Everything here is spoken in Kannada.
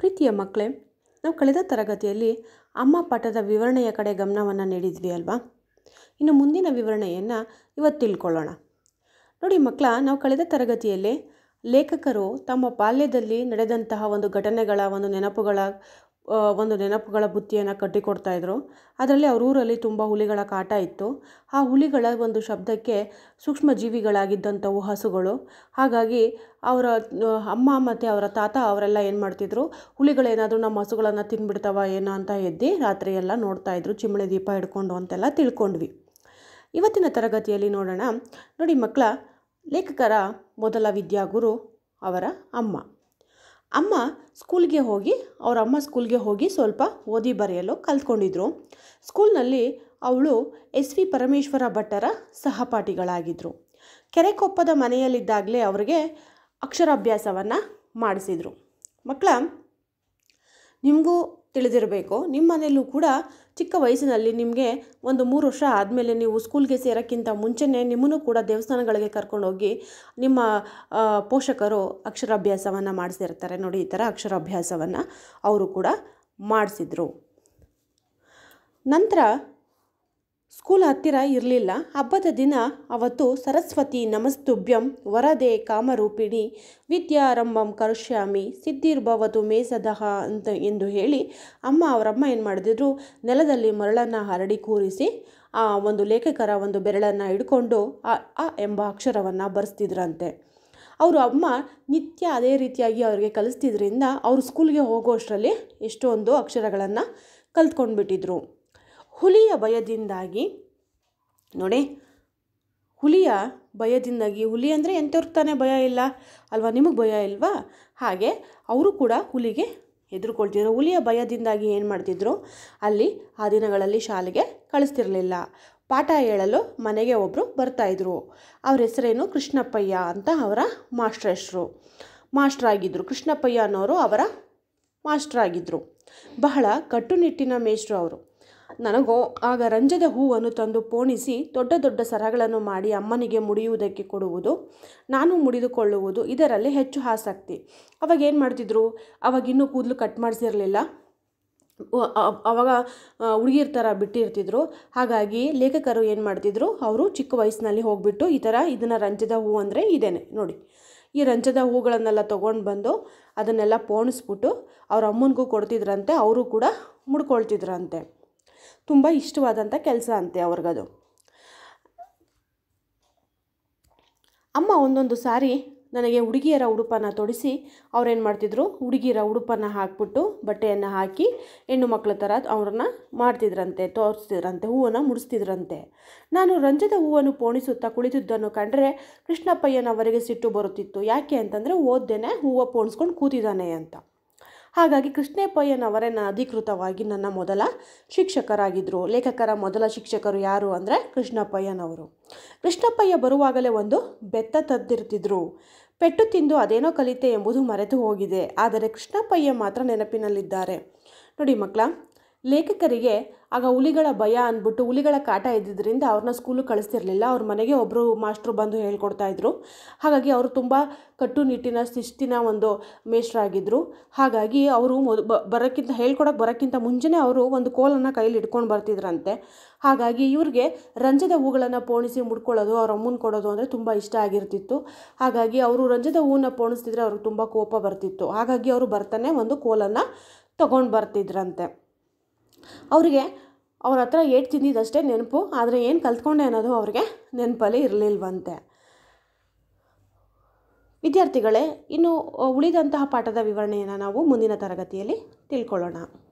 ಪ್ರೀತಿಯ ಮಕ್ಕಳೇ, ನಾವು ಕಳೆದ ತರಗತಿಯಲ್ಲಿ ಅಮ್ಮ ಪಾಠದ ವಿವರಣೆಯ ಕಡೆ ಗಮನವನ್ನು ನೀಡಿದ್ವಿ ಅಲ್ವಾ. ಇನ್ನು ಮುಂದಿನ ವಿವರಣೆಯನ್ನು ಇವತ್ತು ತಿಳ್ಕೊಳ್ಳೋಣ. ನೋಡಿ ಮಕ್ಕಳ, ನಾವು ಕಳೆದ ತರಗತಿಯಲ್ಲಿ ಲೇಖಕರು ತಮ್ಮ ಬಾಲ್ಯದಲ್ಲಿ ನಡೆದಂತಹ ಒಂದು ಘಟನೆಗಳ ಒಂದು ನೆನಪುಗಳ ಬುತ್ತಿಯನ್ನು ಕಟ್ಟಿಕೊಡ್ತಾಯಿದ್ರು. ಅದರಲ್ಲಿ ಅವ್ರ ಊರಲ್ಲಿ ತುಂಬ ಹುಲಿಗಳ ಕಾಟ ಇತ್ತು. ಆ ಹುಲಿಗಳ ಒಂದು ಶಬ್ದಕ್ಕೆ ಸೂಕ್ಷ್ಮ ಜೀವಿಗಳಾಗಿದ್ದಂಥವು ಹಸುಗಳು. ಹಾಗಾಗಿ ಅವರ ಅಮ್ಮ ಮತ್ತು ಅವರ ತಾತ ಅವರೆಲ್ಲ ಏನು ಮಾಡ್ತಿದ್ರು, ಹುಲಿಗಳೇನಾದರೂ ನಮ್ಮ ಹಸುಗಳನ್ನು ತಿನ್ಬಿಡ್ತಾವ ಏನೋ ಅಂತ ಎದ್ದು ರಾತ್ರಿ ಎಲ್ಲ ನೋಡ್ತಾಯಿದ್ರು, ಚಿಮಣಿ ದೀಪ ಹಿಡ್ಕೊಂಡು ಅಂತೆಲ್ಲ ತಿಳ್ಕೊಂಡ್ವಿ. ಇವತ್ತಿನ ತರಗತಿಯಲ್ಲಿ ನೋಡೋಣ. ನೋಡಿ ಮಕ್ಕಳ, ಲೇಖಕರ ಮೊದಲ ವಿದ್ಯಾಗುರು ಅವರ ಅಮ್ಮ. ಅವರ ಅಮ್ಮ ಸ್ಕೂಲ್ಗೆ ಹೋಗಿ ಸ್ವಲ್ಪ ಓದಿ ಬರೆಯಲು ಕಲ್ತ್ಕೊಂಡಿದ್ರು. ಸ್ಕೂಲ್ನಲ್ಲಿ ಅವಳು SV ಪರಮೇಶ್ವರ ಭಟ್ಟರ ಸಹಪಾಠಿಗಳಾಗಿದ್ದರು. ಕೆರೆಕೊಪ್ಪದ ಮನೆಯಲ್ಲಿದ್ದಾಗಲೇ ಅವರಿಗೆ ಅಕ್ಷರಾಭ್ಯಾಸವನ್ನು ಮಾಡಿಸಿದರು. ಮಕ್ಕಳ, ನಿಮಗೂ ತಿಳಿದಿರಬೇಕು, ನಿಮ್ಮ ಮನೆಯಲ್ಲೂ ಕೂಡ ಚಿಕ್ಕ ವಯಸ್ಸಿನಲ್ಲಿ ನಿಮಗೆ ಒಂದು 3 ವರ್ಷ ಆದಮೇಲೆ ನೀವು ಸ್ಕೂಲ್ಗೆ ಸೇರೋಕ್ಕಿಂತ ಮುಂಚೆನೇ ನಿಮ್ಮನ್ನು ಕೂಡ ದೇವಸ್ಥಾನಗಳಿಗೆ ಕರ್ಕೊಂಡೋಗಿ ನಿಮ್ಮ ಪೋಷಕರು ಅಕ್ಷರಾಭ್ಯಾಸವನ್ನು ಮಾಡಿಸಿರ್ತಾರೆ. ನೋಡಿ, ಈ ಥರ ಅಕ್ಷರಾಭ್ಯಾಸವನ್ನು ಅವರು ಕೂಡ ಮಾಡಿಸಿದ್ರು. ನಂತರ ಸ್ಕೂಲ್ ಹತ್ತಿರ ಇರಲಿಲ್ಲ. ಹಬ್ಬದ ದಿನ ಅವತ್ತು ಸರಸ್ವತಿ ನಮಸ್ತುಭ್ಯಂ ವರದೆ ಕಾಮರೂಪಿಣಿ ವಿದ್ಯಾರಂಭಂ ಕರಿಷ್ಯಾಮಿ ಸಿದ್ಧಿರ್ಭವತು ಮೇ ಸದಃ ಎಂದು ಹೇಳಿ ಅವರಮ್ಮ ಏನು ಮಾಡಿದ್ರು, ನೆಲದಲ್ಲಿ ಮರಳನ್ನು ಹರಡಿ ಕೂರಿಸಿ ಆ ಒಂದು ಲೇಖಕರ ಒಂದು ಬೆರಳನ್ನು ಹಿಡ್ಕೊಂಡು ಅ ಎಂಬ ಅಕ್ಷರವನ್ನು ಬರೆಸ್ತಿದ್ರಂತೆ. ಅವರು ಅಮ್ಮ ನಿತ್ಯ ಅದೇ ರೀತಿಯಾಗಿ ಅವರಿಗೆ ಕಲಿಸ್ತಿದ್ರಿಂದ ಅವರು ಸ್ಕೂಲ್ಗೆ ಹೋಗೋಷ್ಟರಲ್ಲಿ ಎಷ್ಟೊಂದು ಅಕ್ಷರಗಳನ್ನು ಕಲ್ತ್ಕೊಂಡ್ಬಿಟ್ಟಿದ್ರು. ಹುಲಿಯ ಭಯದಿಂದಾಗಿ ಹುಲಿ ಅಂದರೆ ಎಂಥವ್ರಿಗೆ ತಾನೇ ಭಯ ಇಲ್ಲ ಅಲ್ವಾ, ನಿಮಗೆ ಭಯ ಇಲ್ವಾ? ಹಾಗೆ ಅವರು ಕೂಡ ಹುಲಿಗೆ ಹೆದರ್ಕೊಳ್ತಿದ್ರು. ಹುಲಿಯ ಭಯದಿಂದಾಗಿ ಏನು ಮಾಡ್ತಿದ್ರು, ಅಲ್ಲಿ ಆ ದಿನಗಳಲ್ಲಿ ಶಾಲೆಗೆ ಕಳಿಸ್ತಿರ್ಲಿಲ್ಲ. ಪಾಠ ಹೇಳಲು ಮನೆಗೆ ಒಬ್ಬರು ಬರ್ತಾಯಿದ್ರು. ಅವ್ರ ಹೆಸರೇನು, ಕೃಷ್ಣಪ್ಪಯ್ಯ ಅಂತ ಅವರ ಮಾಸ್ಟ್ರಾಗಿದ್ದರು. ಕೃಷ್ಣಪ್ಪಯ್ಯ ಅನ್ನೋರು ಅವರ ಮಾಸ್ಟ್ರಾಗಿದ್ದರು. ಬಹಳ ಕಟ್ಟುನಿಟ್ಟಿನ ಮೇಷ್ಟ್ರು ಅವರು. ನನಗೋ ಆಗ ರಂಜದ ಹೂವನ್ನು ತಂದು ಪೋಣಿಸಿ ದೊಡ್ಡ ದೊಡ್ಡ ಸರಗಳನ್ನು ಮಾಡಿ ಅಮ್ಮನಿಗೆ ಮುಡಿಯುವುದಕ್ಕೆ ಕೊಡುವುದು, ನಾನು ಮುಡಿದುಕೊಳ್ಳುವುದು, ಇದರಲ್ಲಿ ಹೆಚ್ಚು ಆಸಕ್ತಿ. ಅವಾಗ ಏನು ಮಾಡ್ತಿದ್ರು, ಅವಾಗಿನ್ನೂ ಕೂದಲು ಕಟ್ ಮಾಡಿಸಿರಲಿಲ್ಲ, ಅವಾಗ ಹುಡುಗಿರ ಥರ ಬಿಟ್ಟಿರ್ತಿದ್ರು. ಹಾಗಾಗಿ ಲೇಖಕರು ಏನು ಮಾಡ್ತಿದ್ರು, ಅವರು ಚಿಕ್ಕ ವಯಸ್ಸಿನಲ್ಲಿ ಹೋಗ್ಬಿಟ್ಟು ಇದನ್ನು ರಂಜದ ಹೂ ಅಂದರೆ ಇದೇನೆ ನೋಡಿ, ಈ ರಂಜದ ಹೂಗಳನ್ನೆಲ್ಲ ತೊಗೊಂಡು ಬಂದು ಅದನ್ನೆಲ್ಲ ಪೋಣಿಸ್ಬಿಟ್ಟು ಅವ್ರ ಅಮ್ಮನಿಗೂ ಕೊಡ್ತಿದ್ರಂತೆ. ಅವರು ಕೂಡ ಮುಡ್ಕೊಳ್ತಿದ್ರಂತೆ. ತುಂಬ ಇಷ್ಟವಾದಂಥ ಕೆಲಸ ಅಂತೆ ಅವ್ರಿಗದು. ಅಮ್ಮ ಒಂದೊಂದು ಸಾರಿ ನನಗೆ ಹುಡುಗಿಯರ ಉಡುಪನ್ನು ತೊಡಿಸಿ ಅವ್ರೇನು ಮಾಡ್ತಿದ್ರು, ಹುಡುಗಿಯರ ಉಡುಪನ್ನು ಹಾಕ್ಬಿಟ್ಟು ಬಟ್ಟೆಯನ್ನು ಹಾಕಿ ಹೆಣ್ಣು ಮಕ್ಕಳ ಥರ ಅವ್ರನ್ನ ಮಾಡ್ತಿದ್ರಂತೆ, ತೋರಿಸ್ತಿದ್ರಂತೆ, ಹೂವನ್ನು ಮುಡಿಸ್ತಿದ್ರಂತೆ. ನಾನು ರಂಜದ ಹೂವನ್ನು ಪೋಣಿಸುತ್ತಾ ಕುಳಿತಿದ್ದನ್ನು ಕಂಡರೆ ಕೃಷ್ಣಪ್ಪಯ್ಯನವರಿಗೆ ಸಿಟ್ಟು ಬರುತ್ತಿತ್ತು. ಯಾಕೆ ಅಂತಂದರೆ ಓದ್ದೇನೆ ಹೂವು ಪೋಣಿಸ್ಕೊಂಡು ಕೂತಿದ್ದಾನೆ ಅಂತ. ಹಾಗಾಗಿ ಕೃಷ್ಣಪ್ಪಯ್ಯನವರೇ ಅಧಿಕೃತವಾಗಿ ನನ್ನ ಮೊದಲ ಶಿಕ್ಷಕರಾಗಿದ್ದರು. ಲೇಖಕರ ಮೊದಲ ಶಿಕ್ಷಕರು ಯಾರು ಅಂದರೆ ಕೃಷ್ಣಪ್ಪಯ್ಯನವರು. ಕೃಷ್ಣಪ್ಪಯ್ಯ ಬರುವಾಗಲೇ ಒಂದು ಬೆತ್ತ ತಂದಿರ್ತಿದ್ರು. ಪೆಟ್ಟು ತಿಂದು ಅದೇನೋ ಕಲಿತೆ ಎಂಬುದು ಮರೆತು ಹೋಗಿದೆ, ಆದರೆ ಕೃಷ್ಣಪ್ಪಯ್ಯ ಮಾತ್ರ ನೆನಪಿನಲ್ಲಿದ್ದಾರೆ. ನೋಡಿ ಮಕ್ಕಳ, ಲೇಖಕರಿಗೆ ಆಗ ಹುಲಿಗಳ ಭಯ ಅಂದ್ಬಿಟ್ಟು ಹುಲಿಗಳ ಕಾಟ ಇದ್ದಿದ್ದರಿಂದ ಅವ್ರನ್ನ ಸ್ಕೂಲಿಗೆ ಕಳಿಸ್ತಿರ್ಲಿಲ್ಲ. ಅವ್ರ ಮನೆಗೆ ಒಬ್ಬರು ಮಾಸ್ಟ್ರು ಬಂದು ಹೇಳ್ಕೊಡ್ತಾಯಿದ್ರು. ಹಾಗಾಗಿ ಅವರು ತುಂಬ ಕಟ್ಟುನಿಟ್ಟಿನ ಶಿಸ್ತಿನ ಒಂದು ಮೇಷ್ಟ್ರಾಗಿದ್ದರು. ಹಾಗಾಗಿ ಅವರು ಹೇಳ್ಕೊಡೋಕ್ಕೆ ಬರೋಕ್ಕಿಂತ ಮುಂಚೆನೇ ಅವರು ಒಂದು ಕೋಲನ್ನು ಕೈಲಿ ಇಟ್ಕೊಂಡು ಬರ್ತಿದ್ರಂತೆ. ಹಾಗಾಗಿ ಇವ್ರಿಗೆ ರಂಜದ ಹೂಗಳನ್ನು ಪೋಣಿಸಿ ಮುಡ್ಕೊಳ್ಳೋದು, ಅವ್ರ ಅಮ್ಮನ ಕೊಡೋದು ಅಂದರೆ ತುಂಬ ಇಷ್ಟ ಆಗಿರ್ತಿತ್ತು. ಹಾಗಾಗಿ ಅವರು ರಂಜದ ಹೂವನ್ನು ಪೋಣಿಸ್ತಿದ್ರೆ ಅವ್ರಿಗೆ ತುಂಬ ಕೋಪ ಬರ್ತಿತ್ತು. ಹಾಗಾಗಿ ಅವರು ಬರ್ತಾನೆ ಒಂದು ಕೋಲನ್ನು ತೊಗೊಂಡು ಬರ್ತಿದ್ರಂತೆ. ಅವರಿಗೆ ಅವ್ರ ಹತ್ರ ಏಟು ತಿಂದಿದ್ದಷ್ಟೇ ನೆನಪು, ಆದರೆ ಏನು ಕಲ್ತ್ಕೊಂಡೆ ಅನ್ನೋದು ಅವ್ರಿಗೆ ನೆನಪಲ್ಲಿ ಇರಲಿಲ್ವಂತೆ. ವಿದ್ಯಾರ್ಥಿಗಳೇ, ಇನ್ನು ಉಳಿದಂತಹ ಪಾಠದ ವಿವರಣೆಯನ್ನು ನಾವು ಮುಂದಿನ ತರಗತಿಯಲ್ಲಿ ತಿಳ್ಕೊಳ್ಳೋಣ.